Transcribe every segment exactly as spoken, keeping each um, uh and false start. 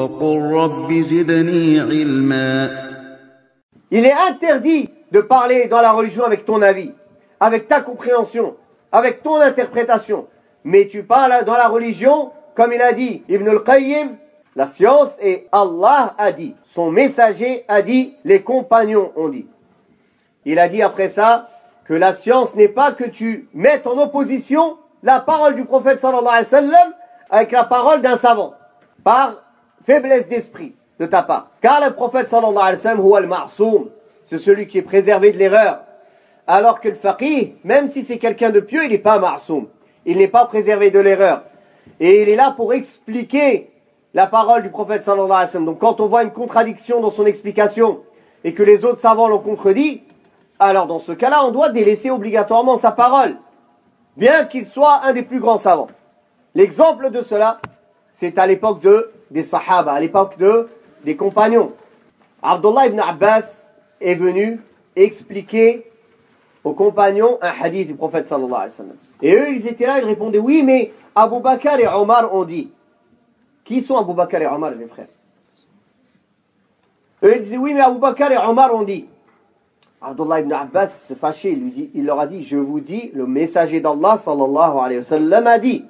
وقل رب زدني علما. Il est interdit de parler dans la religion avec ton avis, avec ta compréhension, avec ton interprétation. Mais tu parles dans la religion, comme il a dit Ibn al-Qayyim, la science et Allah a dit, son messager a dit, les compagnons ont dit. Il a dit après ça que la science n'est pas que tu mettes en opposition la parole du prophète sallallahu alayhi wa sallam avec la parole d'un savant, par faiblesse d'esprit de ta part. Car le prophète sallallahu alayhi wa sallam, huwa al-ma'soum, c'est celui qui est préservé de l'erreur. Alors que le faqih, même si c'est quelqu'un de pieux, il n'est pas ma'soum. Il n'est pas préservé de l'erreur. Et il est là pour expliquer la parole du prophète sallallahu alayhi wa sallam. Donc quand on voit une contradiction dans son explication et que les autres savants l'ont contredit, alors dans ce cas-là, on doit délaisser obligatoirement sa parole, bien qu'il soit un des plus grands savants. L'exemple de cela, c'est à l'époque de, des sahaba, à l'époque de, des compagnons. Abdullah ibn Abbas est venu expliquer aux compagnons un hadith du prophète sallallahu alayhi wa sallam. Et eux, ils étaient là, ils répondaient, oui, mais Abu Bakr et Omar ont dit. Qui sont Abu Bakr et Omar, mes frères? Eux, ils disaient, oui, mais Abu Bakr et Omar ont dit. Abdullah ibn Abbas se fâchait, il, lui dit, il leur a dit, je vous dis, le messager d'Allah sallallahu alayhi wa sallam a dit.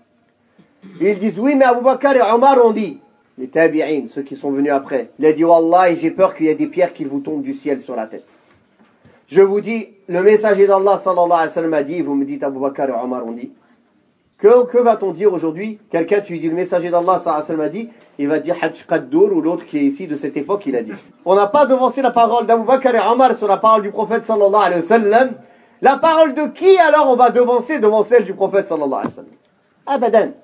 Ils disent, oui, mais Abu Bakr et Omar ont dit. Les tabi'in, ceux qui sont venus après. Il a dit, Wallah, j'ai peur qu'il y ait des pierres qui vous tombent du ciel sur la tête. Je vous dis, le messager d'Allah sallallahu alayhi wa sallam a dit, vous me dites Abu Bakr et Omar ont dit. Que, que va-t-on dire aujourd'hui? Quelqu'un, tu lui dis, le messager d'Allah sallallahu alayhi wa sallam a dit, il va dire Hajj Qaddour, ou l'autre qui est ici de cette époque, il a dit. On n'a pas devancé la parole d'Abu Bakr et Omar sur la parole du prophète sallallahu alayhi wa sallam. La parole de qui alors on va devancer devant celle du prophète sallallahu alayhi wa sallam? Abadan.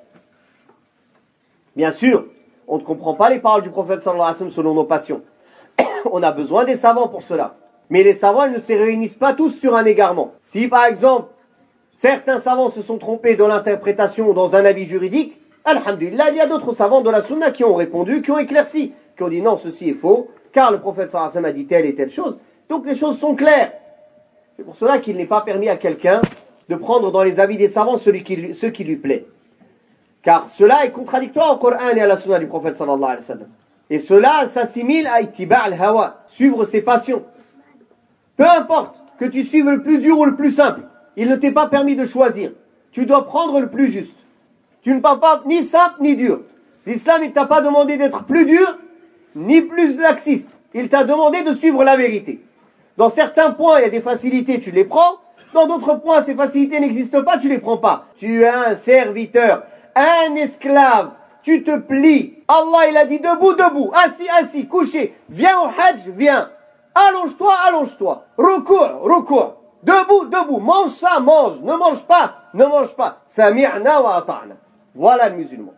Bien sûr, on ne comprend pas les paroles du prophète sallallahu alayhi wa sallam selon nos passions. On a besoin des savants pour cela. Mais les savants ils ne se réunissent pas tous sur un égarement. Si par exemple, certains savants se sont trompés dans l'interprétation ou dans un avis juridique, alhamdulillah, il y a d'autres savants de la sunna qui ont répondu, qui ont éclairci, qui ont dit non, ceci est faux, car le prophète sallallahu alayhi wa sallam a dit telle et telle chose. Donc les choses sont claires. C'est pour cela qu'il n'est pas permis à quelqu'un de prendre dans les avis des savants celui qui, ce qui lui plaît. Car cela est contradictoire au Coran et à la sunna du prophète sallallahu alayhi wa sallam. Et cela s'assimile à ittiba' al-hawa, suivre ses passions. Peu importe que tu suives le plus dur ou le plus simple, il ne t'est pas permis de choisir. Tu dois prendre le plus juste. Tu ne parles pas ni simple ni dur. L'islam, il ne t'a pas demandé d'être plus dur, ni plus laxiste. Il t'a demandé de suivre la vérité. Dans certains points, il y a des facilités, tu les prends. Dans d'autres points, ces facilités n'existent pas, tu les prends pas. Tu es un serviteur, un esclave. Tu te plies. Allah, il a dit debout, debout, assis, assis, couché. Viens au hajj, viens. Allonge-toi, allonge-toi. Rukur, rukur. Debout, debout. Mange ça, mange. Ne mange pas, ne mange pas. Sami'na wa ata'na. Voilà le musulman.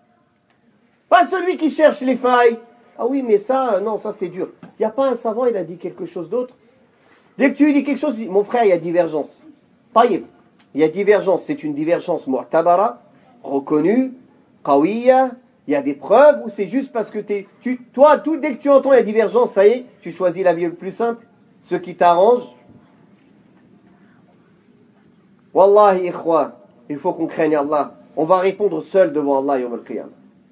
Pas celui qui cherche les failles. Ah oui, mais ça, non, ça c'est dur. Il n'y a pas un savant, il a dit quelque chose d'autre. Dès que tu lui dis quelque chose, tu dis, mon frère, il y a divergence. Taïb. Il y a divergence. C'est une divergence mu'tabara, reconnue, qawiya. Il y a des preuves ou c'est juste parce que t'es, tu, toi, tout, dès que tu entends la divergence, ça y est, tu choisis la vie le plus simple, ce qui t'arrange. Wallahi, ikhwa, il faut qu'on craigne Allah. On va répondre seul devant Allah yawm al-qiyamah.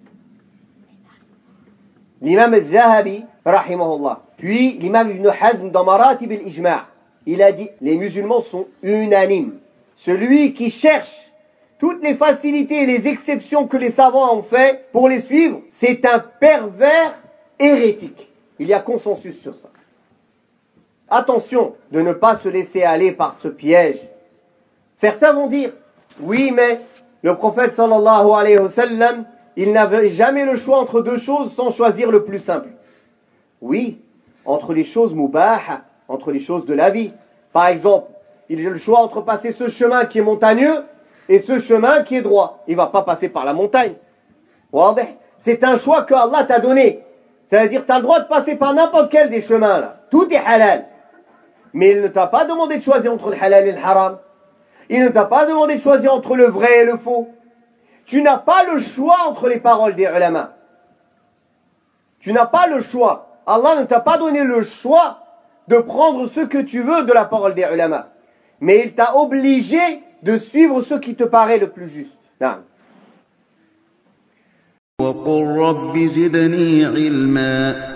L'imam al-Zahabi, rahimahullah, puis l'imam Ibn Hazm dans Maratib al-Ijma', il a dit, les musulmans sont unanimes. Celui qui cherche toutes les facilités et les exceptions que les savants ont fait pour les suivre, c'est un pervers hérétique. Il y a consensus sur ça. Attention de ne pas se laisser aller par ce piège. Certains vont dire, oui, mais le prophète sallallahu alayhi wa sallam, il n'avait jamais le choix entre deux choses sans choisir le plus simple. Oui, entre les choses mubah, entre les choses de la vie. Par exemple, il a le choix entre passer ce chemin qui est montagneux et ce chemin qui est droit. Il ne va pas passer par la montagne. C'est un choix que Allah t'a donné. Ça veut dire que tu as le droit de passer par n'importe quel des chemins là. Tout est halal. Mais il ne t'a pas demandé de choisir entre le halal et le haram. Il ne t'a pas demandé de choisir entre le vrai et le faux. Tu n'as pas le choix entre les paroles des ulama. Tu n'as pas le choix. Allah ne t'a pas donné le choix de prendre ce que tu veux de la parole des ulama. Mais il t'a obligé de suivre ce qui te paraît le plus juste. Non. وقل رب زدني علما